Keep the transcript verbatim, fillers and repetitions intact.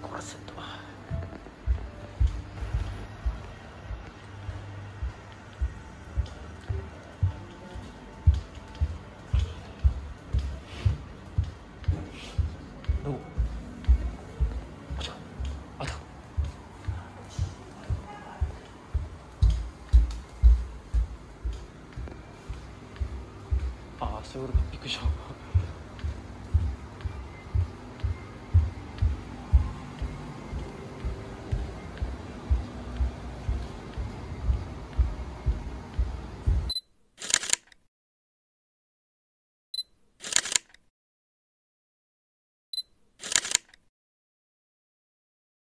コルセット。おっ、あちゃあった。ああ、そういうことか。びっくりした。